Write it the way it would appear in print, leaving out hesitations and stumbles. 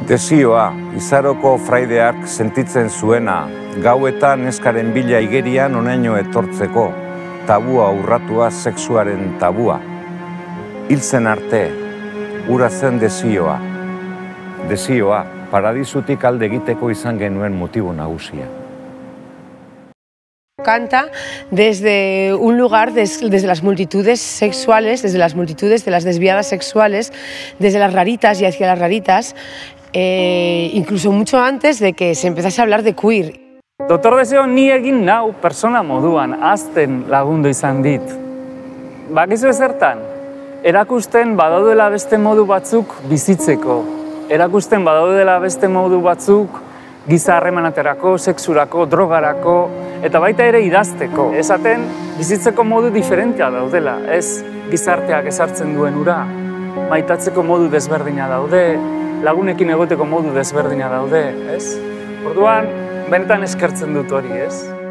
Desioa, Izaroko fraideak sentitzen zuena, gauetan neskaren bila igerian onaino etortzeko, tabua urratua sexuaren tabua. Hiltzen arte, ura zen desioa. Desioa, paradisutik alde egiteko izan genuen motibo nagusia. Canta desde un lugar, desde las multitudes sexuales, desde las multitudes de las desviadas sexuales, desde las raritas y hacia las raritas, incluso mucho antes de que se empezase a hablar de queer. Doktor Desio ni egin nau persona moduan, azten lagundu izan dit. Bakizu ezertan, erakusten badaudela beste modu batzuk bizitzeko. Erakusten badaudela beste modu batzuk giza harremanaterako, sexurako, drogarako, eta baita ere idazteko. Esaten, bizitzeko modu diferentea daudela, ez gizarteak ezartzen duen ura. Maitatzeko modu desberdina daude, lagunekin egoteko modu desberdina daude, ez? Orduan, benetan eskertzen dut hori, ez?